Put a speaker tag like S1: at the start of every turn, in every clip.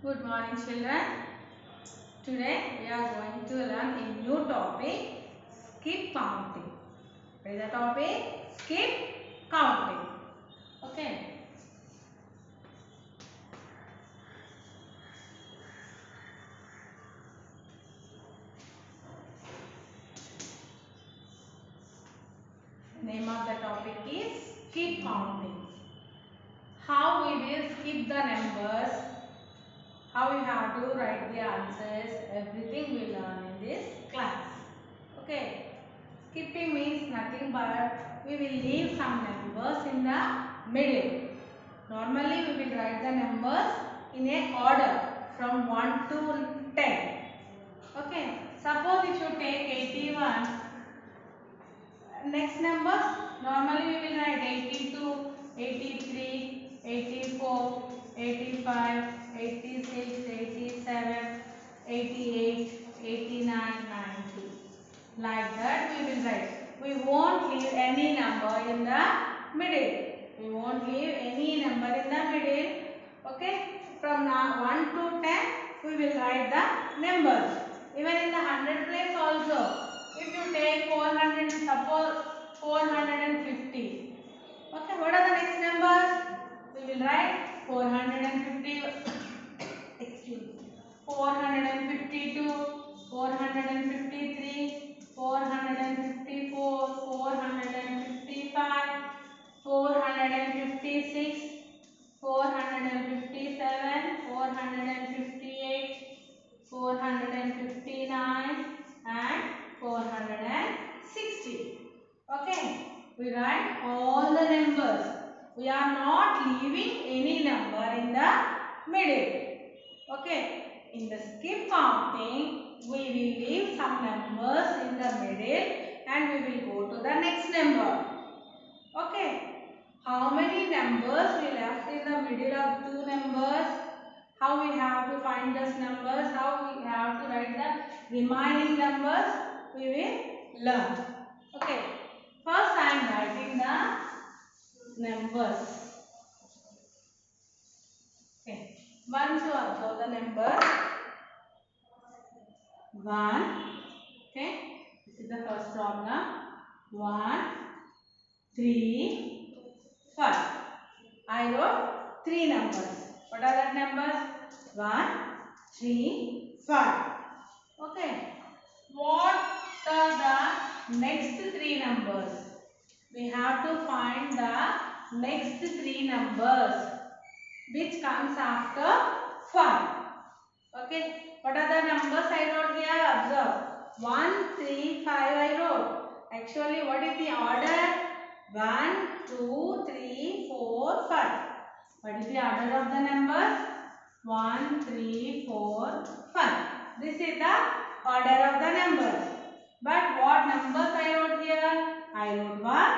S1: Good morning, children. Today we are going to learn a new topic, skip counting. What is the topic? Skip counting. Okay. The name of the topic is skip counting. How we will skip the numbers, how we have to write the answers, everything we learn in this class. Okay. Skipping means nothing but we will leave some numbers in the middle. Normally we will write the numbers in a order from 1 to 10. Okay. Suppose if you take 81, next numbers normally we will write 82, 83, 84, 85, 86, 87, 88, 89, 90. Like that we will write. We won't leave any number in the middle. We won't leave any number in the middle. Okay. From now 1 to 10 we will write the numbers. Even in the 100 place also. If you take 400, suppose 450. Okay. What are the next numbers? We will write 450. Excuse me. 452, 453, 454, 455, 456, 457, 458, 459 and 460. Okay. We write all the numbers. We are not leaving any number in the middle. Okay. In the skip counting, we will leave some numbers in the middle and we will go to the next number. Okay. How many numbers we left in the middle of two numbers? How we have to find those numbers? How we have to write the remaining numbers? We will learn. Okay. First I am writing the numbers. Okay. Once you observe the numbers, 1. Okay. This is the first problem. 1, 3, 5. I wrote 3 numbers. What are that numbers? 1, 3, 5. Okay. What are the next 3 numbers? We have to find the next 3 numbers which comes after 5. Okay. What are the numbers I wrote here? Observe. 1, 3, 5 I wrote. Actually, what is the order? 1, 2, 3, 4, 5. What is the order of the numbers? 1, 3, 4, 5. This is the order of the numbers. But what numbers I wrote here? I wrote 1,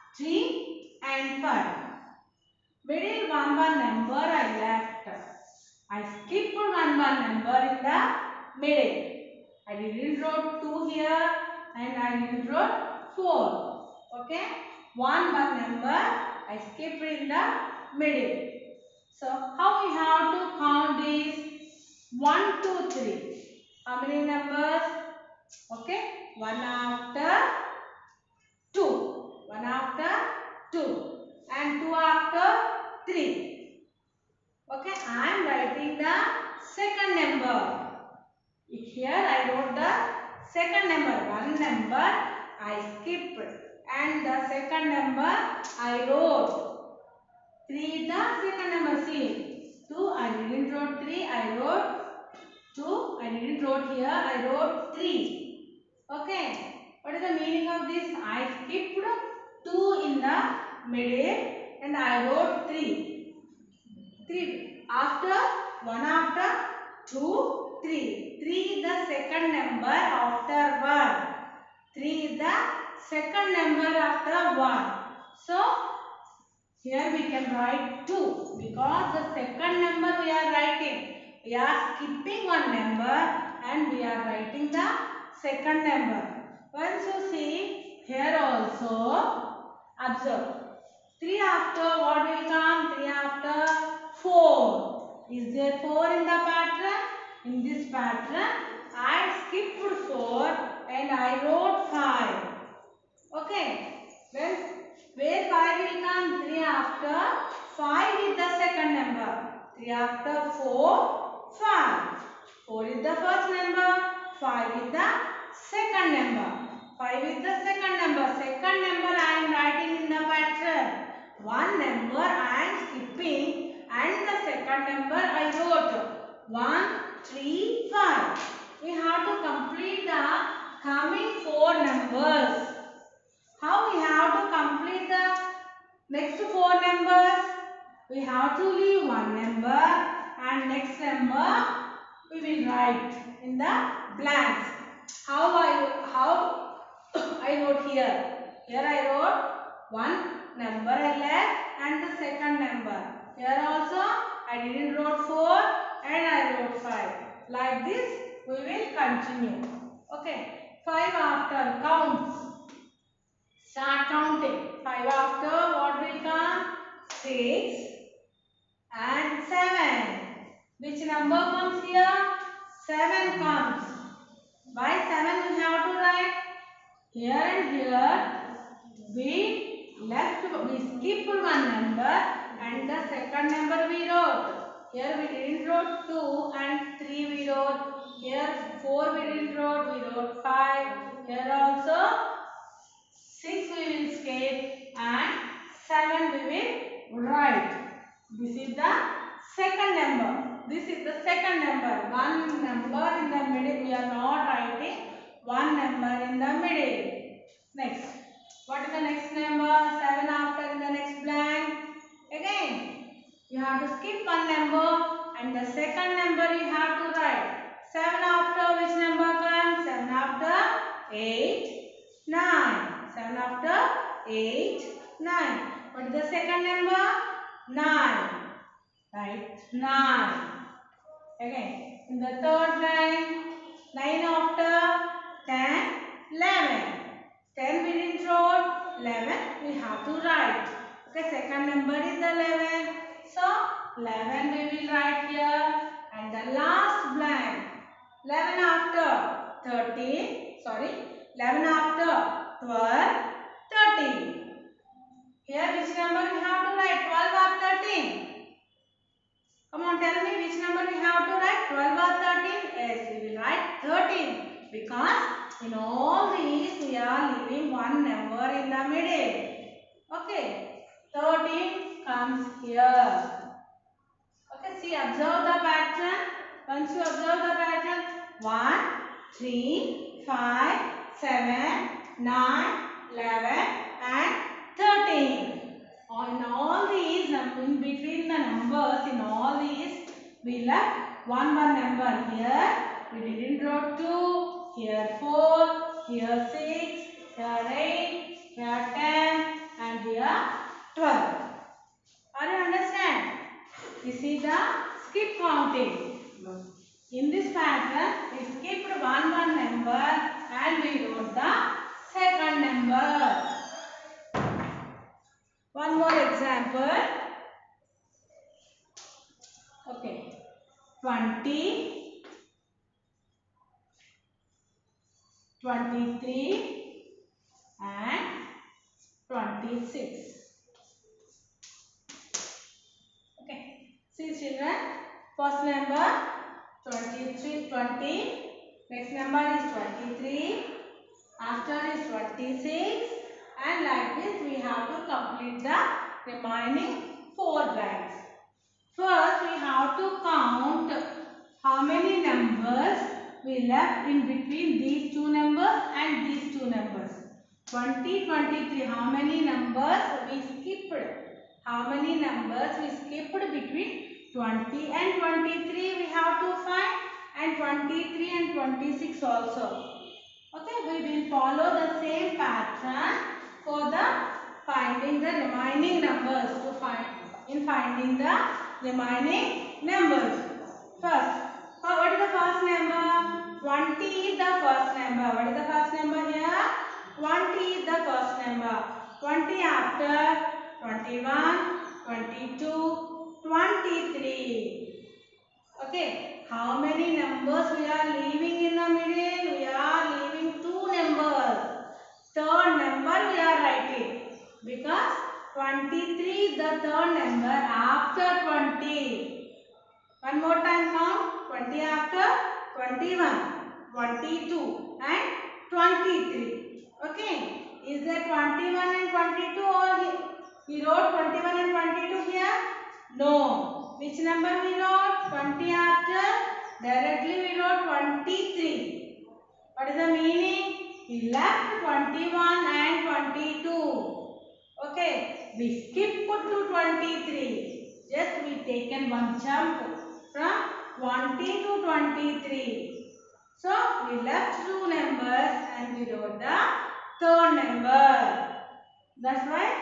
S1: 3 and 5. Middle one number I left. I skipped one number in the middle. I didn't wrote 2 here and I didn't wrote 4. Okay. One number I skipped in the middle. So how we have to count these? 1, 2, 3. How many numbers? Okay. 1 after 2. 1 after 2. And 2 after 3. Okay, I am writing the second number. Here I wrote the second number. One number I skipped and the second number I wrote. 3 is the second number. See, 2 I didn't wrote 3. I wrote 2. I didn't wrote here. I wrote 3. Okay. What is the meaning of this? I skipped 2 in the middle and I wrote 3. 3 after 1 after 2 3 is the second number after 1. 3 is the second number after 1. So here we can write 2 because the second number we are writing. We are skipping one number and we are writing the second number. Once you see here also observe. 3 after what will come? 3 after 4. Is there 4 in the in this pattern, I skipped 4 and I wrote 5. Okay. Then where 5 will come? 3 after 5 is the second number. 3 after 4, 5. 4 is the first number. 5 is the second number. 5 is the second number. Second number I am writing in the pattern. One number I am skipping and the second number I wrote. 1, 3, 5. We have to complete the coming 4 numbers. How we have to complete the next 4 numbers? We have to leave one number and next number we will write in the blanks. How I wrote here? Here I wrote one number I left and the second number. Here also I didn't wrote 4 and I wrote 5. Like this we will continue. Okay. 5 after counts. Start counting. 5 after what will come? 6 and 7. Which number comes here? 7 comes. By 7 we have to write. Here and here we skipped one number and the second number we wrote. Here we didn't wrote 2 and 3 we wrote. Here 4 we didn't wrote. We wrote 5. Here also 6 we will skip and 7 we will write. This is the second number. This is the second number. One number in the middle. We are not writing one number in the middle. Next. What is the next number? 7 after in the next blank. Again, you have to skip one number and the second number you have to write. 7 after which number comes? 7 after 8, 9. 7 after 8, 9. What is the second number? 9. Right? 9. Again, in the third line, 9 after 10, 11. 10 we didn't wrote, 11 we have to write. Okay, second number is 11. So, 11 we will write here. And the last blank, 11 after 13, 11 after 12, 13. Here which number we have to write? 12 or 13? Come on, tell me which number we have to write? 12 or 13? Yes, we will write 13. Because in all these we are leaving one number in the middle. Okay, 13 comes here. Okay, see, observe the pattern. Once you observe the pattern, 1, 3, 5, 7, 9, 11 and 13. In all these, in between the numbers, in all these, we left one number. Here, we didn't wrote 2, here 4, here 6, here 8, here 10 and here 12. Are you understand? This is the skip counting. In this pattern, we skipped one number and we wrote the second number. One more example. Okay. 20, 23 and 26. Okay. See children, first number 20. Next number is 23. After is 26. And like this we have to complete the remaining 4 blanks. First we have to count how many numbers we left in between these two numbers and these two numbers. 20, 23. How many numbers we skipped? How many numbers we skipped between 20 and 23 we have to find, and 23 and 26 also. Okay, we will follow the same pattern for the finding the remaining numbers finding the remaining numbers. First, what is the first number? 20 is the first number. What is the first number here? 20 is the first number. 20 after 21, 22, 23. Okay, how many numbers we are leaving in the middle? We are leaving two numbers. Third number we are writing because 23 is the third number after 20. One more time count. 20 after 21, 22 and 23. Okay. Is there 21 and 22 or we wrote 21 and 22 here? No. Which number we wrote? 20 after. Directly we wrote 23. What is the meaning? We left 21 and 22. Okay. We skip to 23. Just we taken one jump from 20 to 23. So we left two numbers and we wrote the third number. That's why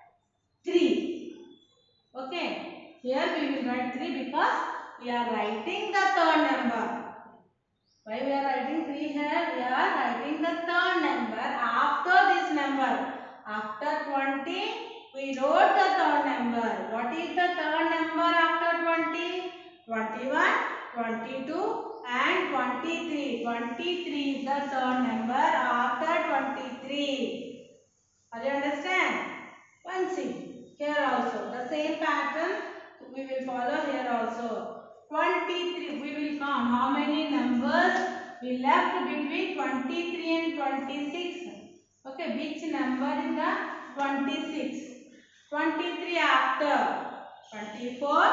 S1: 3. Okay. Here we will write 3 because we are writing the third number. Why we are writing 3 here? We are writing the third number after this number. After 20, we wrote the third number. What is the third number after 20? 21, 22 and 23. 23 is the third number after 23. Are you understand? One see. Here also the same pattern we will follow here also. 23. We will count how many numbers we left between 23 and 26. Okay, which number is the 26? 23 after 24,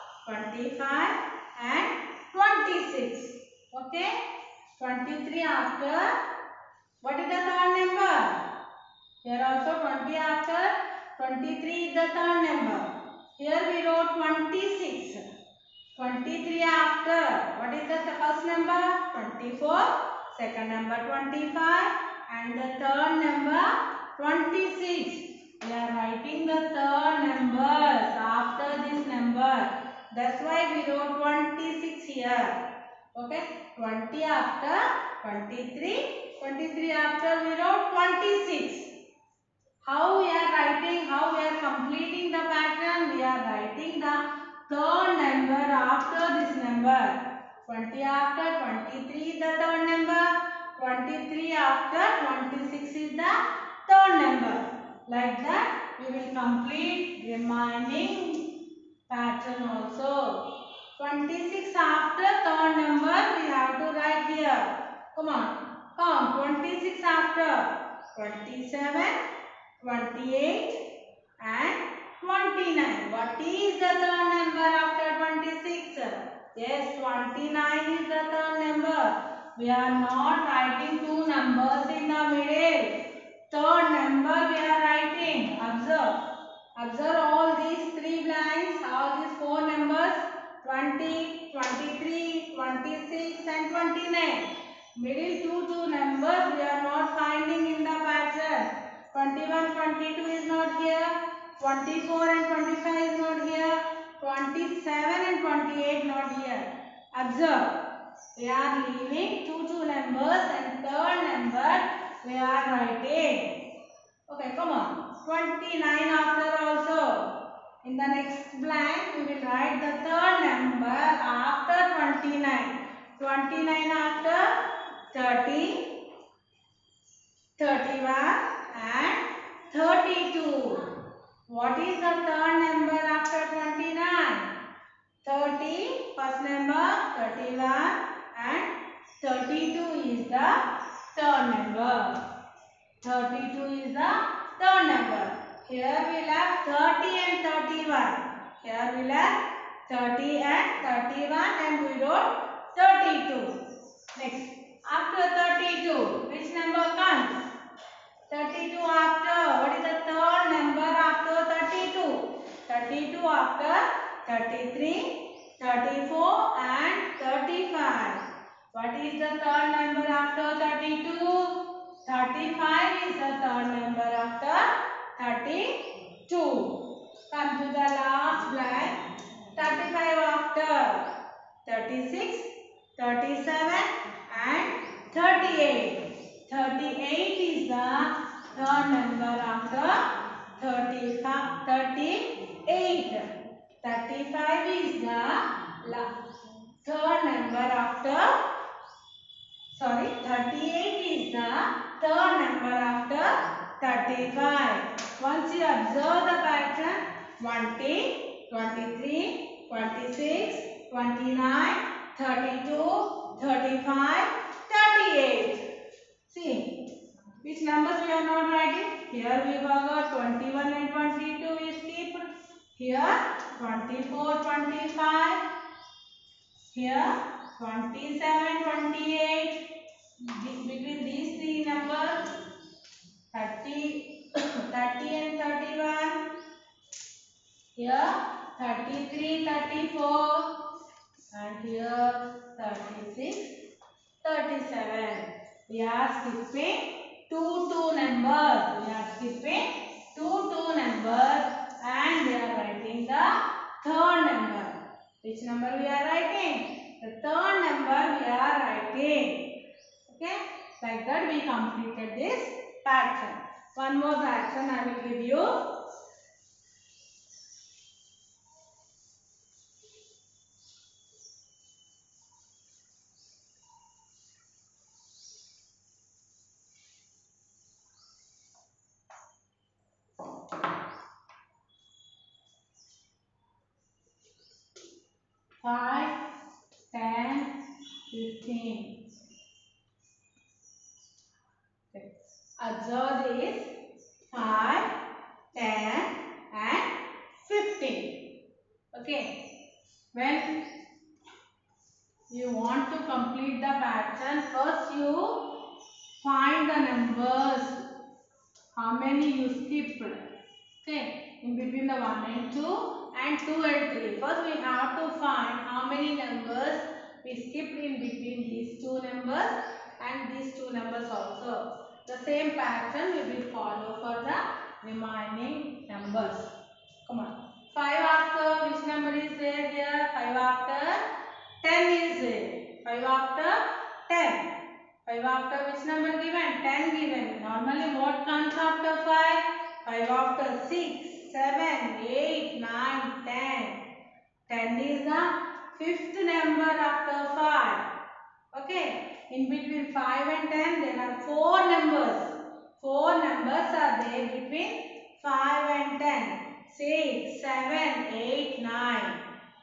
S1: 25 and 26. Okay, 23 after. What is the third number? Here also 20 after 23 is the third number. Here we wrote 26. 23 after. What is the first number? 24. Second number 25. And the third number 26. We are writing the third numbers after this number. That's why we wrote 26 here. Okay. 20 after 23. 23 after we wrote 26. How we are writing, how we are completing the pattern? We are writing the third number after this number. 20 after 23 is the third number. 23 after 26 is the third number. Like that, we will complete remaining pattern also. 26 after third number we have to write here. Come on, count. 26 after 27. 28 and 29. What is the third number after 26? Yes, 29 is the third number. We are not writing two numbers in the middle. Third number we are writing. Observe. Observe all these three blanks, all these four numbers. 20, 23, 26 and 29. Middle two numbers we are not finding in the pattern. 21, 22 is not here. 24 and 25 is not here. 27 and 28 not here. Observe. We are leaving two numbers and third number we are writing. Okay, come on. 29 after also. In the next blank we will write the third number after 29. 29 after 30, 31 and 32. What is the third number after 29? 30, first number, 31 and 32 is the third number. 32 is the third number. Here we left 30 and 31. Here we left 30 and 31 and we wrote 32. Next, after 32, which number comes? 32 after. What is the third number after 32? 32 after 33, 34 and 35. What is the third number after 32? 35 is the third number after 32. Come to the last blank. 35 after 36, 37 and 38. 38 is the third number after 38. 35 is the third number 38 is the third number after 35. Once you observe the pattern, 20, 23, 26, 29, 32, 35, 38. See, which numbers we are not writing? Here we have got 21 and 22 is skipped. Here 24, 25. Here 27, 28. Between these three numbers, 30, 30 and 31. Here 33, 34. And here 36, 37. We are skipping two numbers. We are skipping two numbers and we are writing the third number. Which number we are writing? The third number we are writing. Okay? Like that we completed this pattern. One more pattern I will give you. Five, 10, 15. Okay. Observe this 5, 10 and 15. Okay. When you want to complete the pattern, first you find the numbers. How many you skipped? Okay. In between the 1 and 2 and 2 and 3. First we have to find how many numbers we skipped in between these two numbers and these two numbers also. The same pattern we will follow for the remaining numbers. Come on. 5 after which number is there here? 5 after 10 is there. 5 after 10. 5 after which number given? 10 given. Normally what comes after 5? 5 after 6, 7, 8, 9, 10. 10 is the fifth number after 5. Okay. In between 5 and 10 there are 4 numbers. 4 numbers are there between 5 and 10. 6, 7, 8, 9.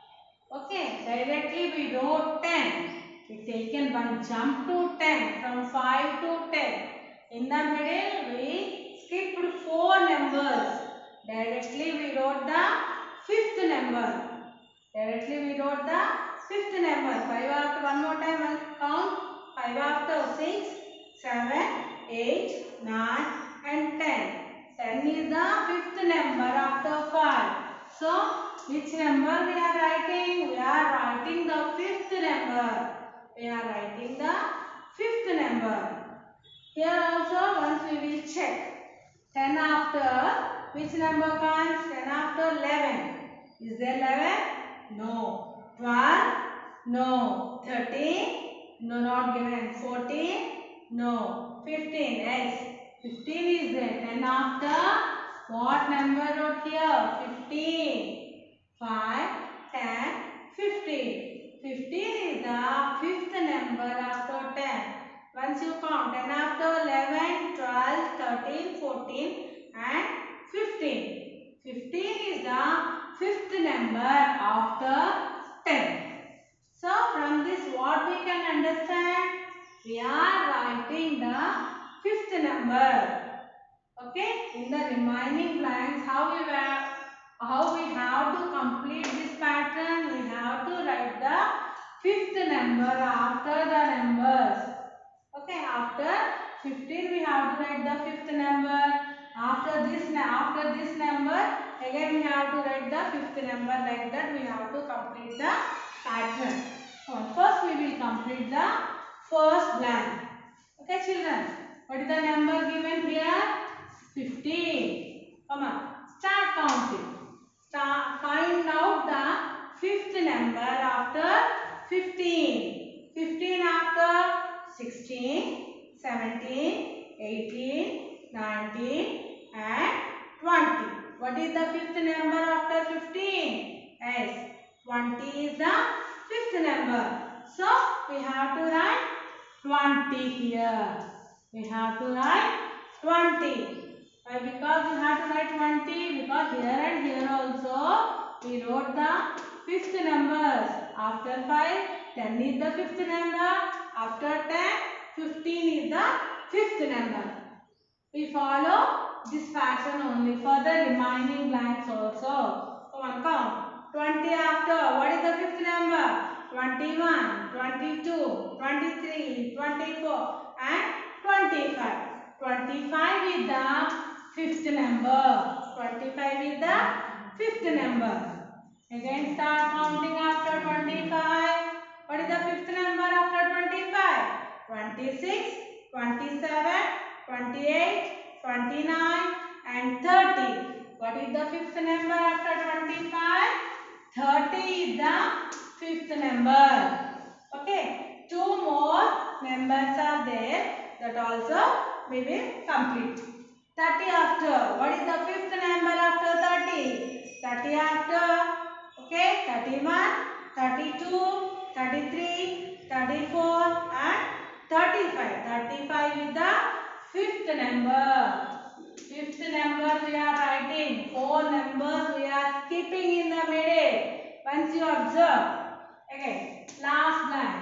S1: Okay. Directly we wrote 10. We taken one jump to 10. From 5 to 10. In the middle we skipped 4 numbers. Directly we wrote the fifth number. Directly we wrote the fifth number. 5 after, one more time I'll count. 5 after 6, 7, 8, 9 and 10. 10 is the fifth number after 5. So, which number we are writing? We are writing the fifth number. We are writing the fifth number. Here also once we will check. 10 after which number comes? 10 after 11. Is there 11? No. 12? No. 13? No, not given. 14? No. 15? Yes. 15 is there. 10 after what number wrote here? 15. 5, 10, 15. 15 is the fifth number after 10. Once you count 10 after 11, 12, 13, 14 and 15. 15 is the fifth number after 10. So from this what we can understand? We are writing the fifth number. Okay. In the remaining blanks how we have to complete this pattern? We have to write the fifth number after the numbers. Okay, after 15 we have to write the fifth number. After this number again we have to write the fifth number. Like that we have to complete the pattern. First we will complete the first blank. Okay children, what is the number given here? 15. Come on, start counting. Find out the fifth number after 15. 15 after 16, 17, 18, 19 and 20. What is the fifth number after 15? Yes, 20 is the fifth number. So, we have to write 20 here. We have to write 20. Why? Because we have to write 20 because here and here also we wrote the fifth numbers. After 5, 10 is the fifth number. After 10, 15 is the fifth number. We follow this pattern only for the remaining blanks also. Come on, count. 20 after. What is the fifth number? 21, 22, 23, 24 and 25. 25 is the fifth number. 25 is the fifth number. Again start counting after 25. What is the fifth number after 25? 26, 27, 28, 29 and 30. What is the fifth number after 25? 30 is the fifth number. Okay. 2 more numbers are there. That also we will complete. 30 after. What is the fifth number after 30? 30 after. Okay. 31, 32, 33, 34 and 35. 35 is the fifth number. Fifth number we are writing. 4 numbers we are skipping in the middle. Once you observe. Okay. Last line.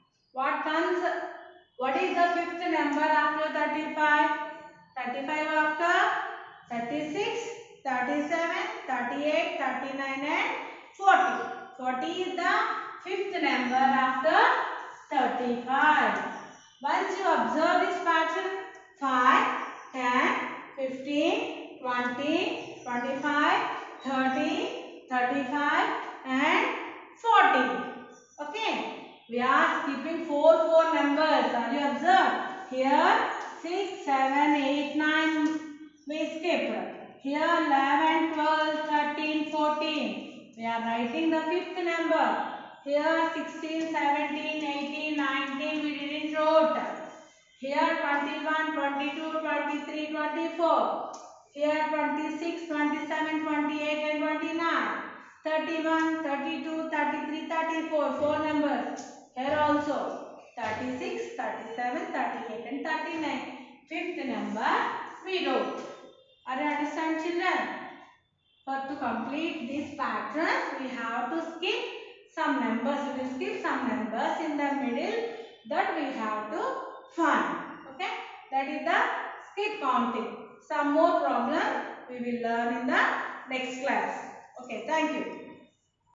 S1: What is the fifth number after 35? 35 after 36, 37, 38, 39 and 40. 40 is the fifth number after 35. Once you observe this pattern, 5, 10, 15, 20, 25, 30, 35 and 40. Okay. We are skipping 4 numbers. Are you observed? Here 6, 7, 8, 9 we skip. Here 11, 12, 13, 14. We are writing the fifth number. Here 16, 17, 18, 19 we didn't wrote. Here 21, 22, 23, 24. Here 26, 27, 28 and 29. 31, 32, 33, 34. 4 numbers. Here also 36, 37, 38 and 39. Fifth number we wrote. Are you understand, children? For to complete this pattern, we have to skip some numbers. We will skip some numbers in the middle that we have to find. Okay? That is the skip counting. Some more problems we will learn in the next class. Okay, thank you.